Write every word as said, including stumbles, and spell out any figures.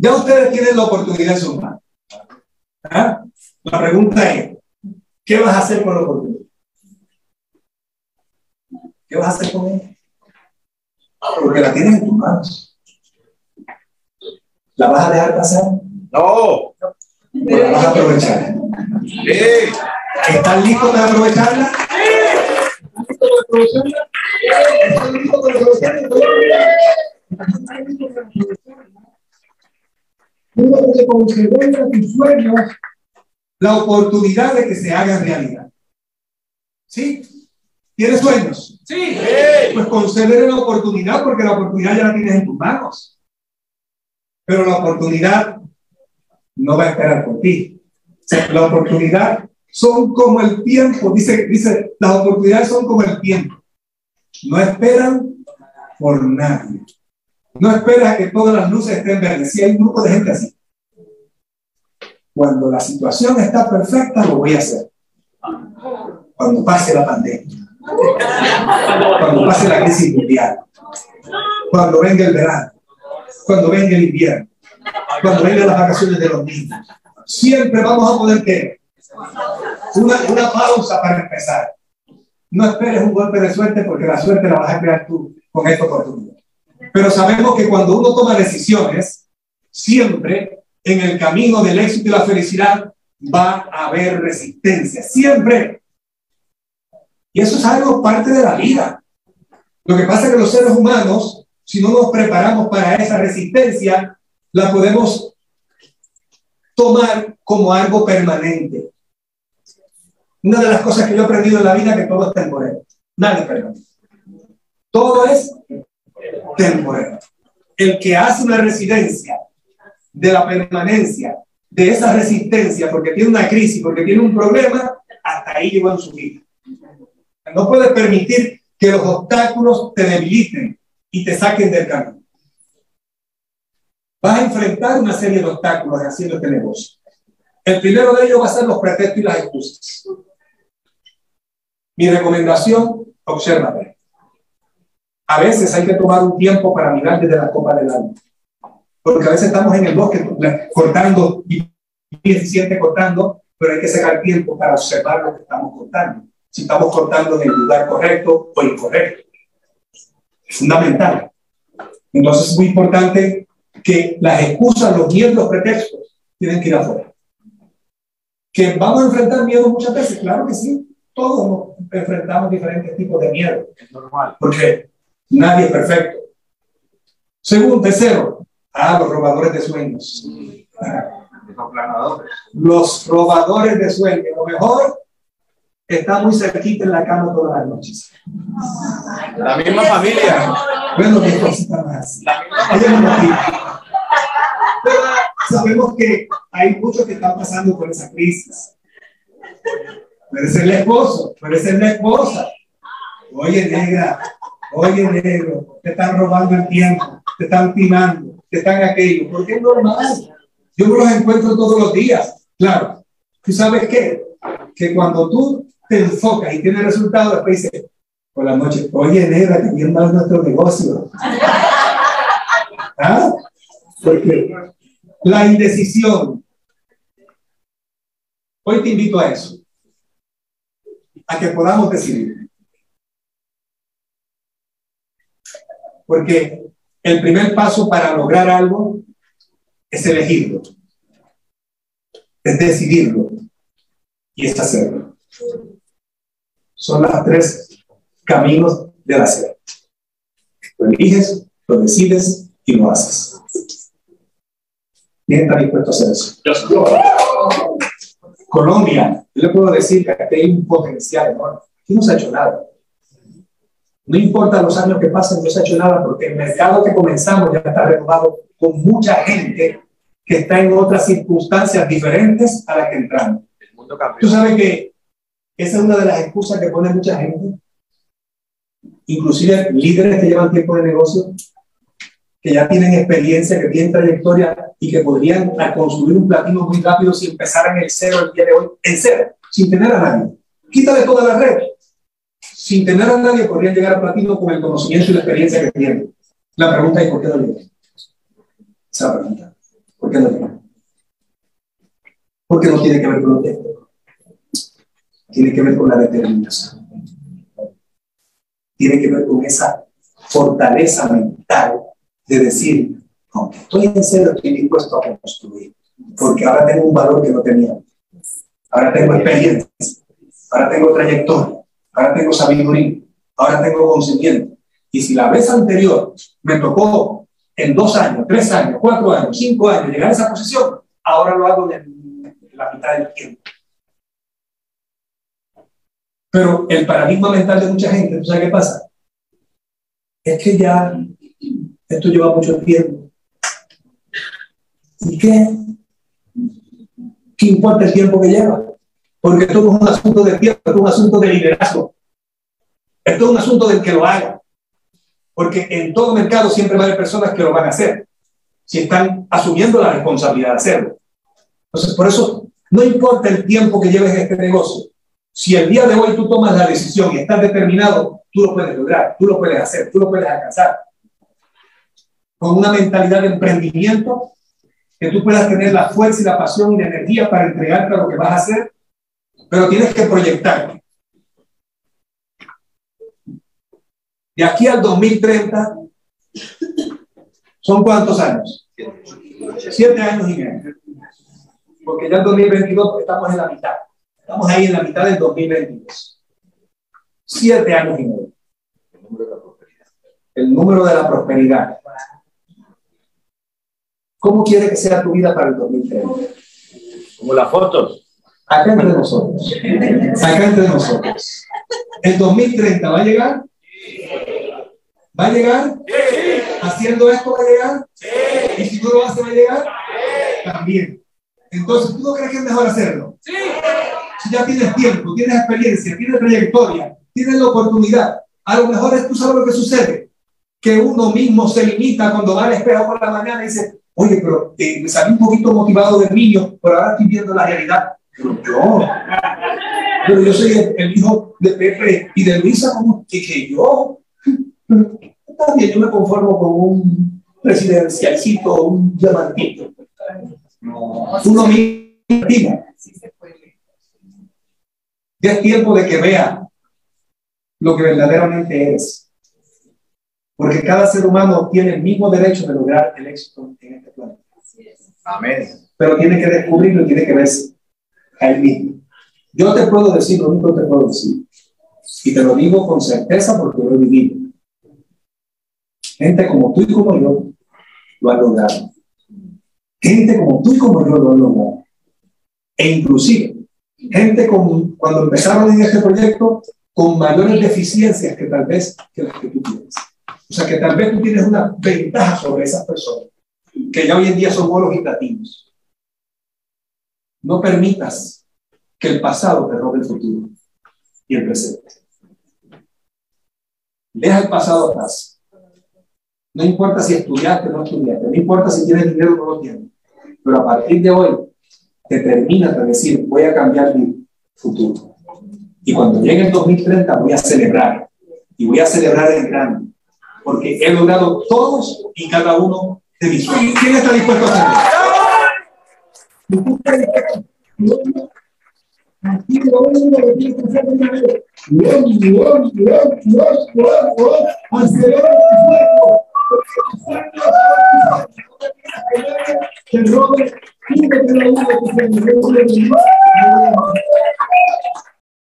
Ya ustedes tienen la oportunidad en sus manos. ¿Ah? La pregunta es, ¿qué vas a hacer con la oportunidad? ¿Qué vas a hacer con ella? Porque la tienes en tus manos. ¿La vas a dejar pasar? No. ¿O la vas a aprovechar? Sí. ¿Están listos para aprovecharla? ¿Están listos para aprovecharla? ¿Están listos para aprovecharla? Uno que concede a tus sueños la oportunidad de que se hagan realidad. ¿Sí? ¿Tienes sueños? Sí. Pues concédele la oportunidad, porque la oportunidad ya la tienes en tus manos. Pero la oportunidad no va a esperar por ti. O sea, la oportunidad son como el tiempo. Dice, dice, las oportunidades son como el tiempo. No esperan por nadie. No esperas a que todas las luces estén verdes. Si hay un grupo de gente así. Cuando la situación está perfecta, lo voy a hacer. Cuando pase la pandemia. Cuando pase la crisis mundial. Cuando venga el verano. Cuando venga el invierno. Cuando vengan las vacaciones de los niños. Siempre vamos a poder tener una, una pausa para empezar. No esperes un golpe de suerte, porque la suerte la vas a crear tú con esta oportunidad. Pero sabemos que cuando uno toma decisiones, siempre en el camino del éxito y la felicidad va a haber resistencia. Siempre. Y eso es algo parte de la vida. Lo que pasa es que los seres humanos, si no nos preparamos para esa resistencia, la podemos tomar como algo permanente. Una de las cosas que yo he aprendido en la vida es que todo es temporal. Nada es permanente. Todo es temporal. El que hace una residencia de la permanencia de esa resistencia, porque tiene una crisis, porque tiene un problema, hasta ahí llegó en su vida. No puedes permitir que los obstáculos te debiliten y te saquen del camino. Vas a enfrentar una serie de obstáculos haciendo este negocio. El primero de ellos va a ser los pretextos y las excusas. Mi recomendación, obsérvate. A veces hay que tomar un tiempo para mirar desde la copa del alma. Porque a veces estamos en el bosque cortando y eficiente cortando, pero hay que sacar tiempo para observar lo que estamos cortando. Si estamos cortando en el lugar correcto o incorrecto. Es fundamental. Entonces es muy importante que las excusas, los miedos, los pretextos tienen que ir afuera. ¿Que vamos a enfrentar miedo muchas veces? Claro que sí. Todos nos enfrentamos diferentes tipos de miedo. Es normal. Porque nadie es perfecto. Segundo, tercero, ah, los robadores de sueños. Ah, Los planadores. los robadores de sueños. Lo mejor está muy cerquita en la cama todas las noches. La misma familia. Bueno, mis cositas más. La misma Ella familia. no nos Pero sabemos que hay muchos que están pasando por esa crisis. Puede ser el esposo, puede ser la esposa. Oye, negra, oye, negro, te están robando el tiempo, te están timando, te están aquello. Porque es normal. Yo me los encuentro todos los días. Claro, ¿tú sabes qué? Que cuando tú te enfocas y tienes resultados, después dices, por la noche, oye, negra, que bien mal nuestro negocio. ¿Ah? Porque la indecisión. Hoy te invito a eso. A que podamos decidir. Porque el primer paso para lograr algo es elegirlo. Es decidirlo. Y es hacerlo. Son los tres caminos del hacer. Lo eliges, lo decides y lo haces. ¿Quién está dispuesto a hacer eso? Yo. Colombia, yo le puedo decir que aquí hay un potencial enorme. Aquí no se ha hecho nada. No importa los años que pasen, no se ha hecho nada porque el mercado que comenzamos ya está renovado con mucha gente que está en otras circunstancias diferentes a las que entramos. El mundo cambió. Tú sabes que esa es una de las excusas que pone mucha gente, inclusive líderes que llevan tiempo de negocio, que ya tienen experiencia, que tienen trayectoria y que podrían construir un platino muy rápido si empezaran el cero el día de hoy, en cero, sin tener a nadie. Quítale toda la red. Sin tener a nadie podrían llegar a platino con el conocimiento y la experiencia que tienen. La pregunta es ¿por qué no llegan? Esa pregunta. qué no? Porque no tiene que ver con lo técnico. Tiene que ver con la determinación. Tiene que ver con esa fortaleza mental de decir, no, estoy en serio, estoy dispuesto a construir. Porque ahora tengo un valor que no tenía. Ahora tengo experiencia. Ahora tengo trayectoria. Ahora tengo sabiduría. Ahora tengo conocimiento. Y si la vez anterior me tocó en dos años, tres años, cuatro años, cinco años llegar a esa posición, ahora lo hago en la mitad del tiempo. Pero el paradigma mental de mucha gente, ¿tú sabes qué pasa? Es que ya esto lleva mucho tiempo. ¿Y qué? ¿Qué importa el tiempo que lleva? Porque esto no es un asunto de tiempo, esto es un asunto de liderazgo. Esto es un asunto del que lo haga. Porque en todo mercado siempre va a haber personas que lo van a hacer, si están asumiendo la responsabilidad de hacerlo. Entonces, por eso, no importa el tiempo que lleves en este negocio, si el día de hoy tú tomas la decisión y estás determinado, tú lo puedes lograr, tú lo puedes hacer, tú lo puedes alcanzar. Con una mentalidad de emprendimiento, que tú puedas tener la fuerza y la pasión y la energía para entregarte a lo que vas a hacer, pero tienes que proyectarte. De aquí al dos mil treinta, ¿son cuántos años? Siete años y medio. Porque ya en dos mil veintidós estamos en la mitad. Estamos ahí en la mitad del dos mil veintidós. Siete años y medio. El número de la prosperidad. ¿Cómo quiere que sea tu vida para el dos mil treinta? Como las fotos. Acá entre nosotros. Acá entre nosotros. ¿El dos mil treinta va a llegar? ¿Va a llegar? Sí. ¿Haciendo esto va a llegar? Sí. ¿Y si tú lo haces va a llegar? Sí. También. Entonces, ¿tú no crees que es mejor hacerlo? Sí. Si ya tienes tiempo, tienes experiencia, tienes trayectoria, tienes la oportunidad, a lo mejor es, tú sabes lo que sucede, que uno mismo se limita cuando va al espejo por la mañana y dice, oye, pero eh, me salí un poquito motivado de niño, pero ahora estoy viendo la realidad. Pero yo, pero yo soy el, el hijo de Pepe y de Luisa, como que, que yo... Está bien, yo me conformo con un presidencialcito, un diamantito. No, uno mismo. Ya es tiempo de que vea lo que verdaderamente es. Porque cada ser humano tiene el mismo derecho de lograr el éxito en este planeta. Amén. Pero tiene que descubrirlo y tiene que verse a él mismo. Yo te puedo decir lo único que te puedo decir. Y te lo digo con certeza porque lo he vivido. Gente como tú y como yo lo han logrado. Gente como tú y como yo lo han logrado. E inclusive, gente con, cuando empezaron en este proyecto con mayores deficiencias que tal vez que las que tú tienes. O sea, que tal vez tú tienes una ventaja sobre esas personas, que ya hoy en día son bolos y platinos. No permitas que el pasado te robe el futuro y el presente. Deja el pasado atrás. No importa si estudiaste o no estudiaste, no importa si tienes dinero o no lo tienes, pero a partir de hoy te terminas de decir, voy a cambiar mi futuro. Y cuando llegue el dos mil treinta voy a celebrar, y voy a celebrar en grande, porque he logrado todos y cada uno de mis sueños. ¿Quién está dispuesto a hacerlo? Aquí lo único que tienes que hacer es acelerar el fuego. Que robe, quítate la vida que se me